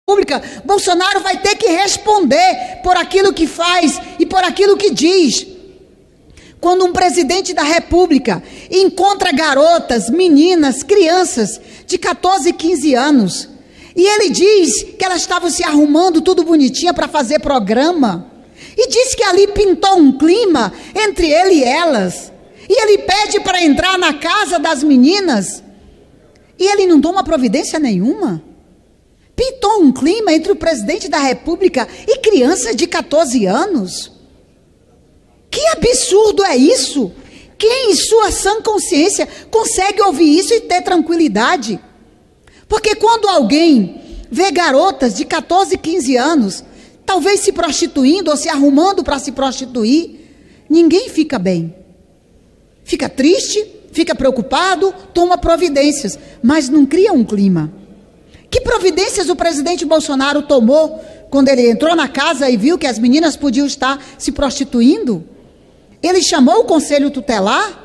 República, Bolsonaro vai ter que responder por aquilo que faz e por aquilo que diz. Quando um presidente da República encontra garotas, meninas, crianças de 14 e 15 anos, e ele diz que elas estavam se arrumando tudo bonitinha para fazer programa, e diz que ali pintou um clima entre ele e elas, e ele pede para entrar na casa das meninas, e ele não toma providência nenhuma. Pintou um clima entre o presidente da República e crianças de 14 anos. Que absurdo é isso? Quem em sua sã consciência consegue ouvir isso e ter tranquilidade? Porque quando alguém vê garotas de 14, 15 anos, talvez se prostituindo ou se arrumando para se prostituir, ninguém fica bem. Fica triste, fica preocupado, toma providências, mas não cria um clima. Que providências o presidente Bolsonaro tomou quando ele entrou na casa e viu que as meninas podiam estar se prostituindo? Ele chamou o conselho tutelar?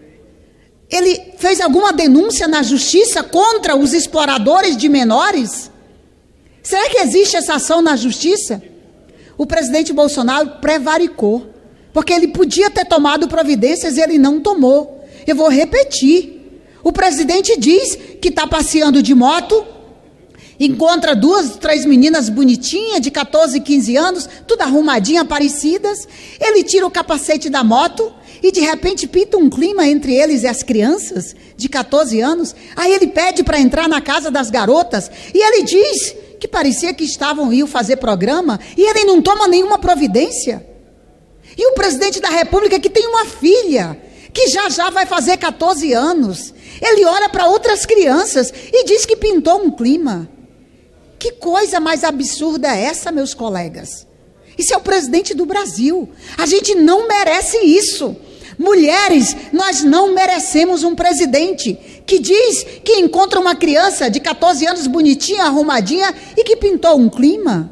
Ele fez alguma denúncia na justiça contra os exploradores de menores? Será que existe essa ação na justiça? O presidente Bolsonaro prevaricou, porque ele podia ter tomado providências e ele não tomou. Eu vou repetir. O presidente diz que está passeando de moto, encontra 2, 3 meninas bonitinhas de 14, 15 anos, tudo arrumadinhas, parecidas. Ele tira o capacete da moto e de repente pinta um clima entre eles e as crianças de 14 anos. Aí ele pede para entrar na casa das garotas e ele diz que parecia que iam fazer programa e ele não toma nenhuma providência. E o presidente da República, que tem uma filha que já vai fazer 14 anos, ele olha para outras crianças e diz que pintou um clima. Que coisa mais absurda é essa, meus colegas? Isso é o presidente do Brasil. A gente não merece isso. Mulheres, nós não merecemos um presidente que diz que encontra uma criança de 14 anos bonitinha, arrumadinha e que pintou um clima.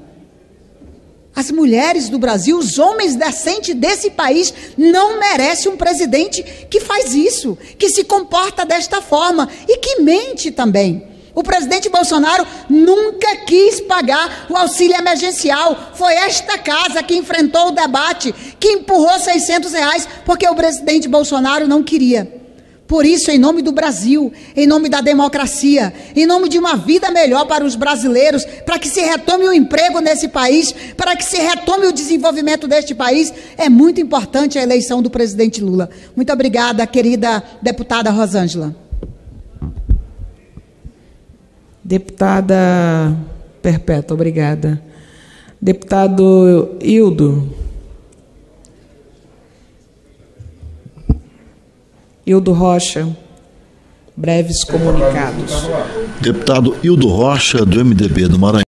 As mulheres do Brasil, os homens decentes desse país não merecem um presidente que faz isso, que se comporta desta forma e que mente também. O presidente Bolsonaro nunca quis pagar o auxílio emergencial. Foi esta casa que enfrentou o debate, que empurrou R$600, porque o presidente Bolsonaro não queria. Por isso, em nome do Brasil, em nome da democracia, em nome de uma vida melhor para os brasileiros, para que se retome o emprego nesse país, para que se retome o desenvolvimento deste país, é muito importante a eleição do presidente Lula. Muito obrigada, querida deputada Rosângela. Deputada Perpétua, obrigada. Deputado Hildo. Hildo Rocha, breves comunicados. Deputado Hildo Rocha, do MDB do Maranhão.